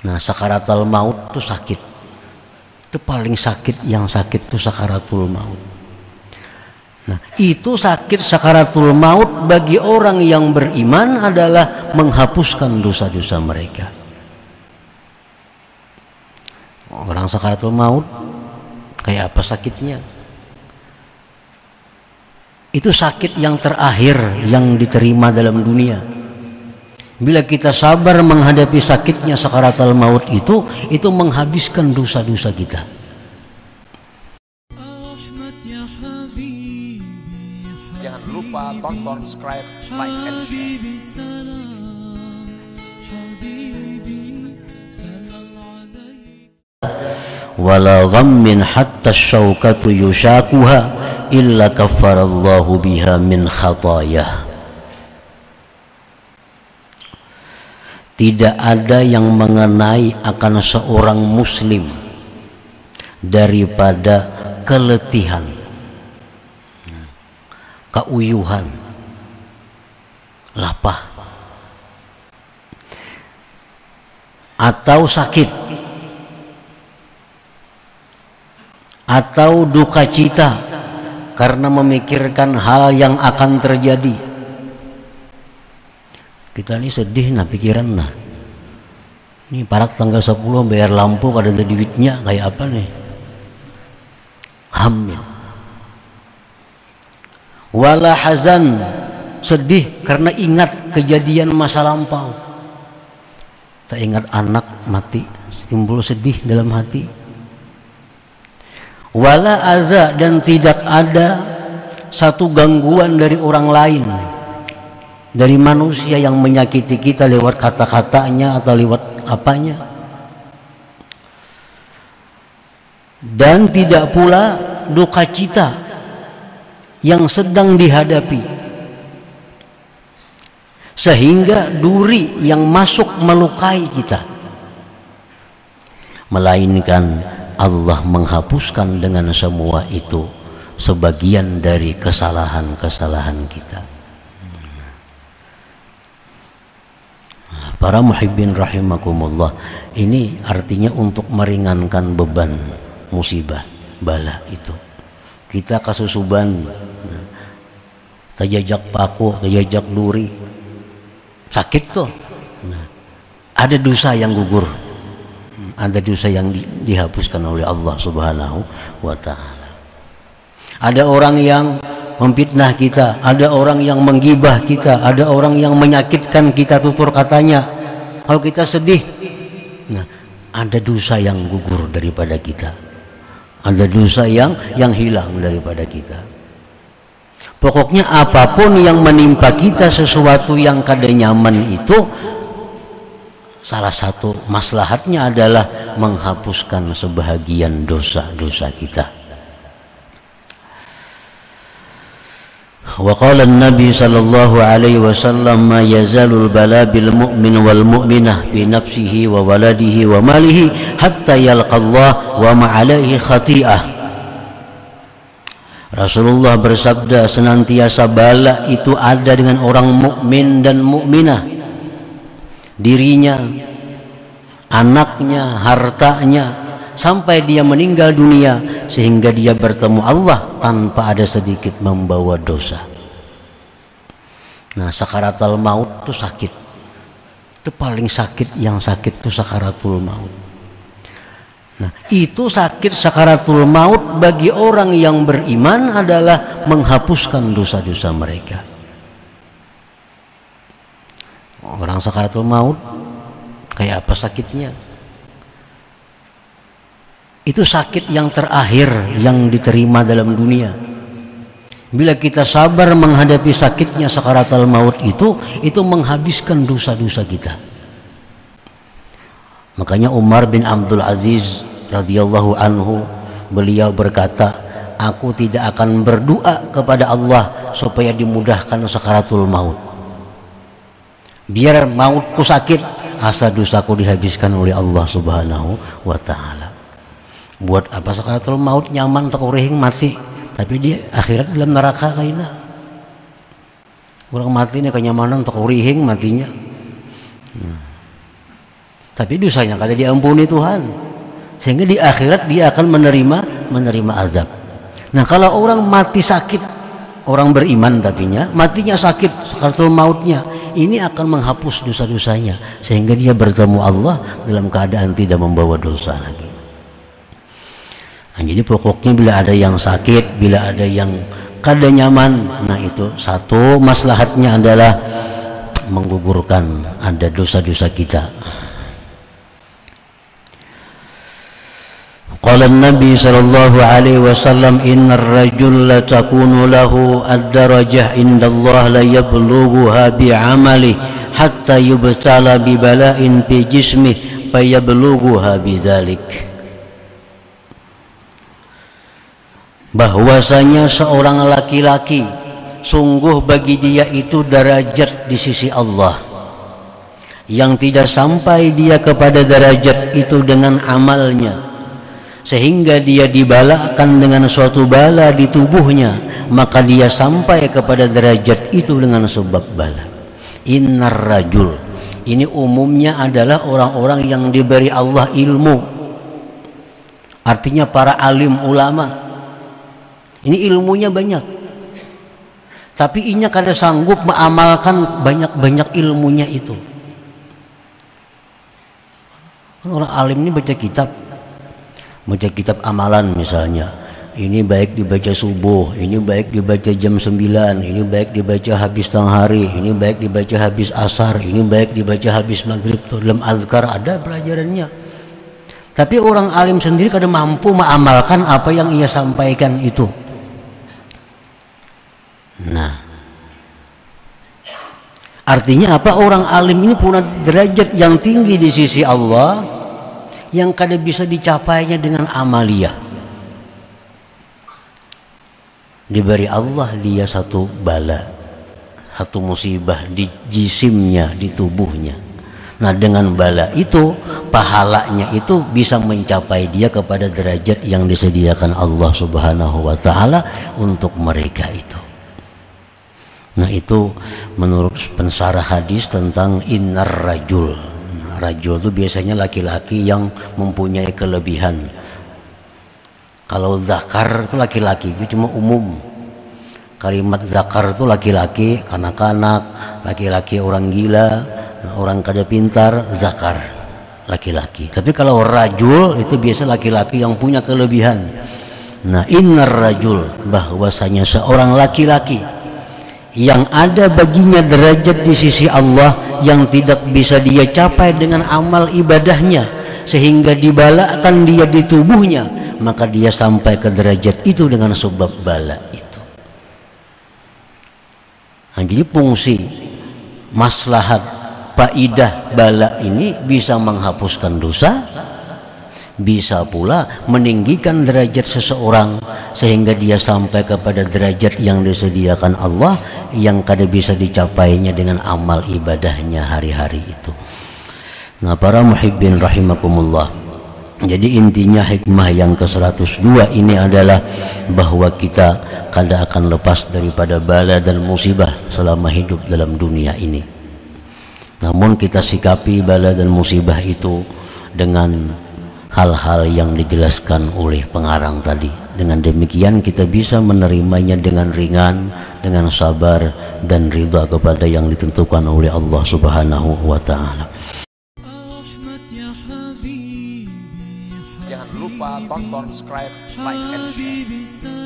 Nah, sakaratul maut itu sakit. Itu paling sakit, yang sakit itu sakaratul maut. Nah, itu sakit sakaratul maut bagi orang yang beriman adalah menghapuskan dosa-dosa mereka. Orang sakaratul maut kayak apa sakitnya? Itu sakit yang terakhir yang diterima dalam dunia. Bila kita sabar menghadapi sakitnya sakaratul maut itu menghabiskan dosa-dosa kita. Jangan lupa tonton, subscribe, like, and share. Wala ghammin hatta syaukatu yushakuha illa kaffarallahu biha min khatayah. Tidak ada yang mengenai akan seorang muslim daripada keletihan, keuyuhan, lapah, atau sakit, atau duka cita karena memikirkan hal yang akan terjadi. Kita ini sedih nah pikiran nah. Ini parak tanggal 10 bayar lampu kada ada duitnya kayak apa nih? Hamil. Wala hazan, sedih karena ingat kejadian masa lampau. Tak ingat anak mati, timbul sedih dalam hati. Wala aza, dan tidak ada satu gangguan dari orang lain, dari manusia yang menyakiti kita lewat kata-katanya atau lewat apanya. Dan tidak pula duka cita yang sedang dihadapi, sehingga duri yang masuk melukai kita, melainkan Allah menghapuskan dengan semua itu sebagian dari kesalahan-kesalahan kita. Para muhibbin rahimakumullah, ini artinya untuk meringankan beban musibah bala itu. Kita kasusuban, terjajak paku, terjajak duri, sakit tuh. Nah, ada dosa yang gugur, ada dosa yang dihapuskan oleh Allah Subhanahu wa ta'ala. Ada orang yang memfitnah kita, ada orang yang menggibah kita, ada orang yang menyakitkan kita tutur katanya. Kalau kita sedih, nah, ada dosa yang gugur daripada kita, ada dosa yang hilang daripada kita. Pokoknya apapun yang menimpa kita, sesuatu yang kada nyaman itu, salah satu maslahatnya adalah menghapuskan sebahagian dosa-dosa kita. Wa qala an-nabi sallallahu alaihi wasallam ma yazalul bala bil mu'min wal mu'minah bi nafsihi wa waladihi wa malihi hatta yalqa Allah wa ma alaihi khati'ah. Rasulullah bersabda, senantiasa bala itu ada dengan orang mukmin dan mukminah, dirinya, anaknya, hartanya, sampai dia meninggal dunia, sehingga dia bertemu Allah tanpa ada sedikit membawa dosa. Nah, sakaratul maut itu sakit. Itu paling sakit, yang sakit itu sakaratul maut. Nah, itu sakit sakaratul maut bagi orang yang beriman adalah menghapuskan dosa-dosa mereka. Orang sakaratul maut kayak apa sakitnya? Itu sakit yang terakhir yang diterima dalam dunia. Bila kita sabar menghadapi sakitnya sakaratul maut itu menghabiskan dosa-dosa kita. Makanya Umar bin Abdul Aziz radhiyallahu anhu, beliau berkata, aku tidak akan berdoa kepada Allah supaya dimudahkan sakaratul maut. Biar mautku sakit, asa dosaku dihabiskan oleh Allah Subhanahu wa ta'ala. Buat apa sakaratul maut nyaman takurihing mati, tapi dia akhirat dalam neraka kaina. Orang mati ini kenyamanan takurihing matinya. tapi dosanya kada diampuni Tuhan, sehingga di akhirat dia akan menerima azab. Nah, kalau orang mati sakit, orang beriman tapinya matinya sakit sakaratul mautnya, ini akan menghapus dosa-dosanya sehingga dia bertemu Allah dalam keadaan tidak membawa dosa lagi. Nah, jadi pokoknya bila ada yang sakit, bila ada yang kada nyaman, nah itu satu maslahatnya adalah menggugurkan ada dosa-dosa kita. Qala Nabi sallallahu alaihi wasallam, innar rajul la takunu lahu ad-darajah indallah la yablughuha bi'amali hatta yubtala bi bala'in fi jismihi fayablughuha bidzalik. Bahwasanya seorang laki-laki sungguh bagi dia itu derajat di sisi Allah yang tidak sampai dia kepada derajat itu dengan amalnya, sehingga dia dibalakan dengan suatu bala di tubuhnya, maka dia sampai kepada derajat itu dengan sebab bala. Innar rajul, ini umumnya adalah orang-orang yang diberi Allah ilmu, artinya para alim ulama. Ini ilmunya banyak, tapi inya kada sanggup mengamalkan banyak-banyak ilmunya itu. Orang alim ini baca kitab amalan misalnya, ini baik dibaca subuh, ini baik dibaca jam 9, ini baik dibaca habis tengah hari, ini baik dibaca habis asar, ini baik dibaca habis maghrib. Dalam azkar ada pelajarannya, tapi orang alim sendiri kada mampu mengamalkan apa yang ia sampaikan itu. Nah, artinya apa? Orang alim ini punya derajat yang tinggi di sisi Allah yang kada bisa dicapainya dengan amalia. Diberi Allah dia satu bala, satu musibah di jisimnya, di tubuhnya. Nah, dengan bala itu, pahalanya itu bisa mencapai dia kepada derajat yang disediakan Allah Subhanahu wa Ta'ala untuk mereka itu. Nah, itu menurut pensarah hadis tentang innar rajul. Rajul itu biasanya laki-laki yang mempunyai kelebihan. Kalau zakar itu laki-laki, itu cuma umum. Kalimat zakar itu laki-laki, kanak-kanak, laki-laki orang gila, orang kada pintar, zakar laki-laki. Tapi kalau rajul itu biasa laki-laki yang punya kelebihan. Nah, innar rajul, bahwasanya seorang laki-laki yang ada baginya derajat di sisi Allah yang tidak bisa dia capai dengan amal ibadahnya, sehingga dibalakan dia di tubuhnya, maka dia sampai ke derajat itu dengan sebab bala itu. Nah, jadi fungsi maslahat faidah bala ini bisa menghapuskan dosa, bisa pula meninggikan derajat seseorang sehingga dia sampai kepada derajat yang disediakan Allah yang kada bisa dicapainya dengan amal ibadahnya hari-hari itu. Nah, para muhibbin rahimakumullah, jadi intinya hikmah yang ke-102 ini adalah bahwa kita kada akan lepas daripada bala dan musibah selama hidup dalam dunia ini. Namun kita sikapi bala dan musibah itu dengan hal-hal yang dijelaskan oleh pengarang tadi. Dengan demikian kita bisa menerimanya dengan ringan, dengan sabar dan ridha kepada yang ditentukan oleh Allah Subhanahu wa Ta'ala. Jangan lupa tonton, subscribe, like, and share.